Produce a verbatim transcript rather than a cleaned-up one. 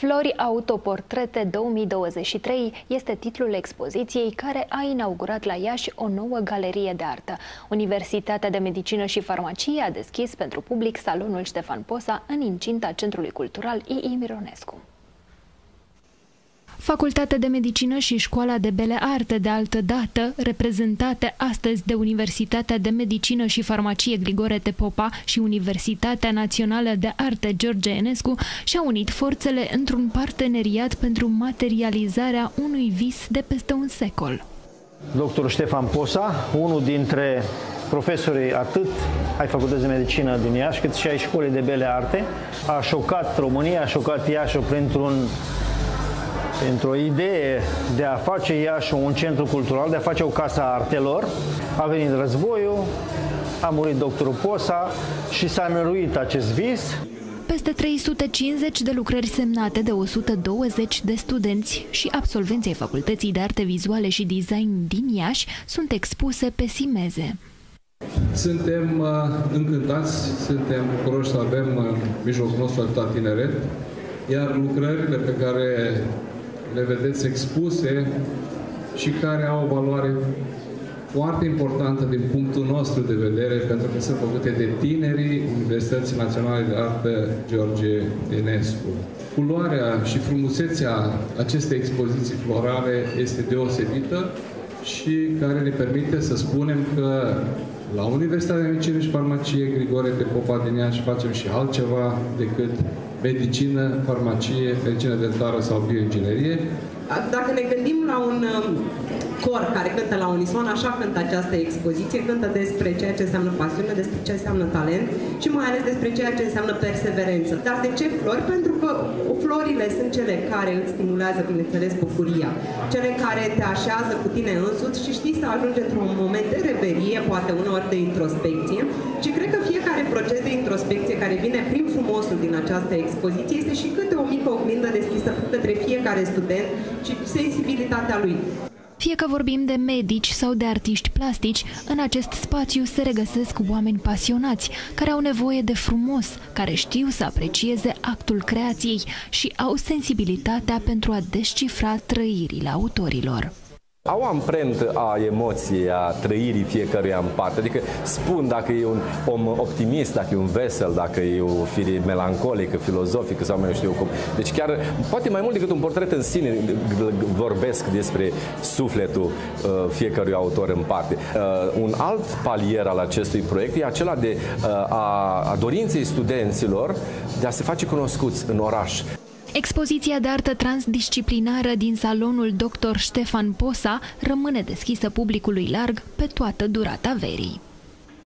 Flori Autoportrete două mii douăzeci și trei este titlul expoziției care a inaugurat la Iași o nouă galerie de artă. Universitatea de Medicină și Farmacie a deschis pentru public salonul Ștefan Posa în incinta Centrului Cultural I I Mironescu. Facultatea de Medicină și Școala de Bele Arte, de altă dată, reprezentate astăzi de Universitatea de Medicină și Farmacie Grigore Tepopa și Universitatea Națională de Arte George Enescu, și-au unit forțele într-un parteneriat pentru materializarea unui vis de peste un secol. Doctorul Ștefan Posa, unul dintre profesorii atât ai Facultății de Medicină din Iași, cât și ai Școlii de Bele Arte, a șocat România, a șocat Iașul printr-un Într-o idee de a face Iași un centru cultural, de a face o casă a artelor. A venit războiul, a murit doctorul Posa și s-a înăruit acest vis. Peste trei sute cincizeci de lucrări semnate de o sută douăzeci de studenți și absolvenți ai Facultății de Arte Vizuale și Design din Iași sunt expuse pe simeze. Suntem uh, încântați, suntem bucuroși să avem în mijlocul nostru atâta tineret, iar lucrările pe care le vedeți expuse și care au o valoare foarte importantă din punctul nostru de vedere, pentru că sunt făcute de tinerii Universității Naționale de Artă George Enescu. Culoarea și frumusețea acestei expoziții florale este deosebită și care ne permite să spunem că la Universitatea de Medicină și Farmacie Grigore Tepopa din Iași facem și altceva decât medicină, farmacie, medicină dentară sau bioinginerie. Dacă ne gândim la un cor care cântă la unison, așa cântă această expoziție, cântă despre ceea ce înseamnă pasiune, despre ce înseamnă talent și mai ales despre ceea ce înseamnă perseverență. Dar de ce flori? Pentru că florile sunt cele care îți stimulează, bineînțeles, bucuria, cele care te așează cu tine însuți și știi să ajungi într-un moment de reverie, poate uneori de introspecție. Și cred că fiecare proces de introspecție care vine prin frumosul din această expoziție este și câte o mică oglindă deschisă către fiecare student și sensibilitatea lui. Fie că vorbim de medici sau de artiști plastici, în acest spațiu se regăsesc oameni pasionați, care au nevoie de frumos, care știu să aprecieze actul creației și au sensibilitatea pentru a descifra trăirile autorilor. Au amprentă a emoției, a trăirii fiecăruia în parte. Adică spun dacă e un om optimist, dacă e un vesel, dacă e o fire melancolică, filozofică sau mai știu eu cum. Deci chiar, poate mai mult decât un portret în sine, vorbesc despre sufletul uh, fiecărui autor în parte. Uh, un alt palier al acestui proiect e acela de uh, a, a dorinței studenților de a se face cunoscuți în oraș. Expoziția de artă transdisciplinară din salonul doctor Ștefan Posa rămâne deschisă publicului larg pe toată durata verii.